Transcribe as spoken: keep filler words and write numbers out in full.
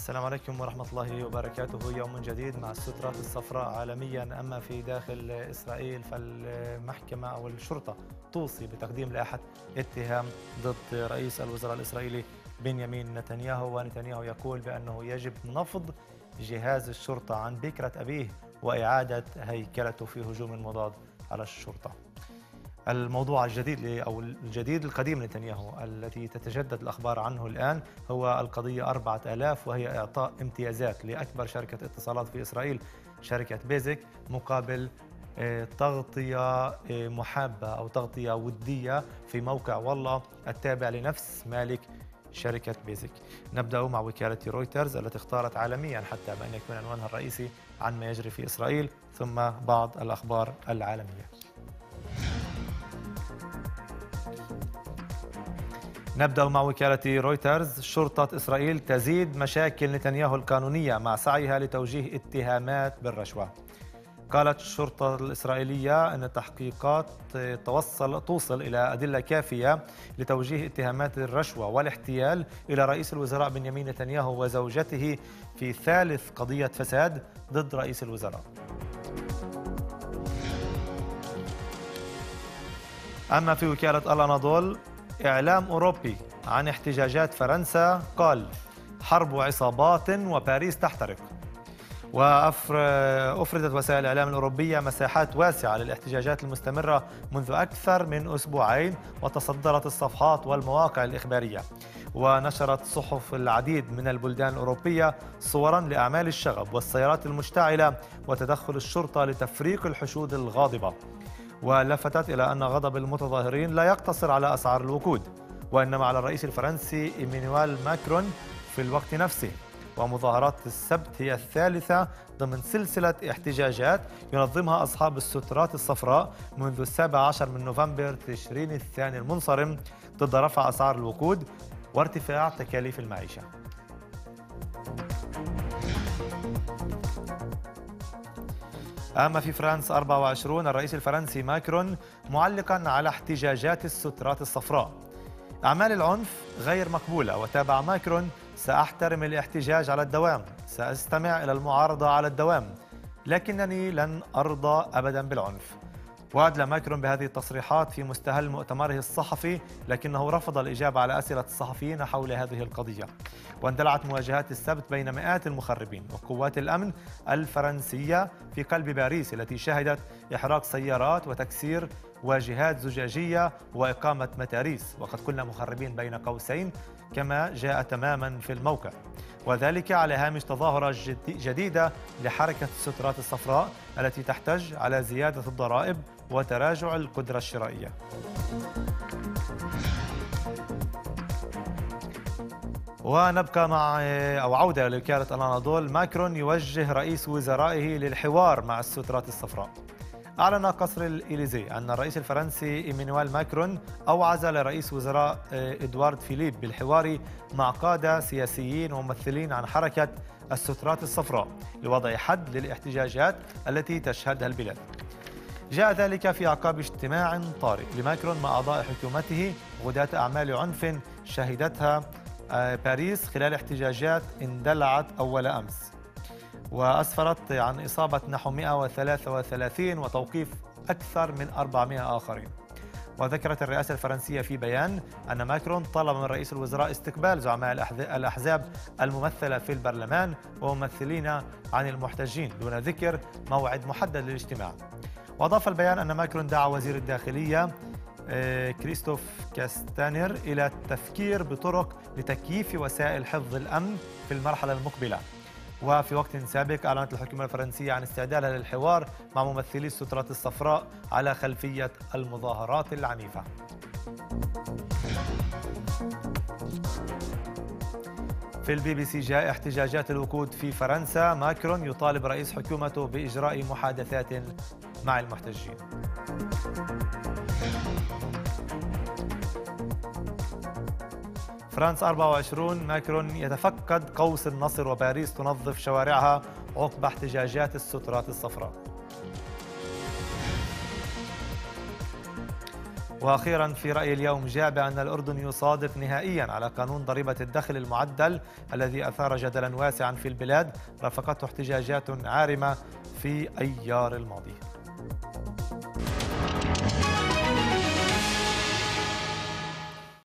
السلام عليكم ورحمة الله وبركاته. يوم جديد مع السترات الصفراء عالميا. أما في داخل إسرائيل فالمحكمة أو الشرطة توصي بتقديم لائحة اتهام ضد رئيس الوزراء الإسرائيلي بنيامين نتنياهو، ونتنياهو يقول بأنه يجب نفض جهاز الشرطة عن بكرة أبيه وإعادة هيكلته في هجوم مضاد على الشرطة. الموضوع الجديد أو الجديد القديم لنتنياهو التي تتجدد الأخبار عنه الآن هو القضية أربعة آلاف، وهي إعطاء امتيازات لأكبر شركة اتصالات في إسرائيل شركة بيزك مقابل تغطية محابة أو تغطية ودية في موقع والله التابع لنفس مالك شركة بيزك. نبدأ مع وكالة رويترز التي اختارت عالميا حتى ما أن يكون عنوانها الرئيسي عن ما يجري في إسرائيل، ثم بعض الأخبار العالمية. نبدأ مع وكالة رويترز. شرطة إسرائيل تزيد مشاكل نتنياهو القانونية مع سعيها لتوجيه اتهامات بالرشوة. قالت الشرطة الإسرائيلية أن التحقيقات توصل توصل إلى أدلة كافية لتوجيه اتهامات الرشوة والاحتيال إلى رئيس الوزراء بنيامين نتنياهو وزوجته في ثالث قضية فساد ضد رئيس الوزراء. أما في وكالة الأناضول، إعلام أوروبي عن احتجاجات فرنسا قال حرب عصابات وباريس تحترق. وأفردت وسائل الإعلام الأوروبية مساحات واسعة للاحتجاجات المستمرة منذ أكثر من أسبوعين، وتصدرت الصفحات والمواقع الإخبارية، ونشرت صحف العديد من البلدان الأوروبية صوراً لأعمال الشغب والسيارات المشتعلة وتدخل الشرطة لتفريق الحشود الغاضبة. ولفتت إلى أن غضب المتظاهرين لا يقتصر على أسعار الوقود، وإنما على الرئيس الفرنسي إيمانويل ماكرون في الوقت نفسه. ومظاهرات السبت هي الثالثة ضمن سلسلة احتجاجات ينظمها أصحاب السترات الصفراء منذ السابع عشر من نوفمبر تشرين الثاني المنصرم ضد رفع أسعار الوقود وارتفاع تكاليف المعيشة. أما في فرنسا أربعة وعشرين، الرئيس الفرنسي ماكرون معلقا على احتجاجات السترات الصفراء: أعمال العنف غير مقبولة. وتابع ماكرون: سأحترم الاحتجاج على الدوام، سأستمع إلى المعارضة على الدوام، لكنني لن أرضى أبدا بالعنف. وأدلى ماكرون بهذه التصريحات في مستهل مؤتمره الصحفي، لكنه رفض الإجابة على أسئلة الصحفيين حول هذه القضية. واندلعت مواجهات السبت بين مئات المخربين وقوات الأمن الفرنسية في قلب باريس التي شهدت إحراق سيارات وتكسير واجهات زجاجية وإقامة متاريس، وقد كنا مخربين بين قوسين كما جاء تماما في الموقع، وذلك على هامش تظاهرة جديدة لحركة السترات الصفراء التي تحتج على زيادة الضرائب وتراجع القدرة الشرائية. ونبقى مع أو عودة لوكالة الأناضول. ماكرون يوجه رئيس وزرائه للحوار مع السترات الصفراء. أعلن قصر الإليزي أن الرئيس الفرنسي إيمانويل ماكرون أوعز لرئيس وزراء إدوارد فيليب بالحوار مع قادة سياسيين وممثلين عن حركة السترات الصفراء لوضع حد للاحتجاجات التي تشهدها البلاد. جاء ذلك في أعقاب اجتماع طارئ لماكرون مع أعضاء حكومته غداة أعمال عنف شهدتها باريس خلال احتجاجات اندلعت أول أمس، وأسفرت عن إصابة نحو مئة وثلاثة وثلاثين وتوقيف أكثر من أربعمئة آخرين. وذكرت الرئاسة الفرنسية في بيان أن ماكرون طلب من رئيس الوزراء استقبال زعماء الأحزاب الممثلة في البرلمان وممثلين عن المحتجين دون ذكر موعد محدد للاجتماع. وأضاف البيان أن ماكرون دعا وزير الداخلية كريستوف كاستانير إلى التفكير بطرق لتكييف وسائل حفظ الأمن في المرحلة المقبلة. وفي وقت سابق أعلنت الحكومة الفرنسية عن استعدادها للحوار مع ممثلي السترات الصفراء على خلفية المظاهرات العنيفة. في البي بي سي جاء احتجاجات الوقود في فرنسا. ماكرون يطالب رئيس حكومته بإجراء محادثات مع المحتجين. فرنسا أربعة وعشرين، ماكرون يتفقد قوس النصر وباريس تنظف شوارعها عقب احتجاجات السترات الصفراء. وأخيرا في رأي اليوم جاء بأن الأردن يصادق نهائيا على قانون ضريبة الدخل المعدل الذي أثار جدلا واسعا في البلاد رافقته احتجاجات عارمة في أيار الماضي.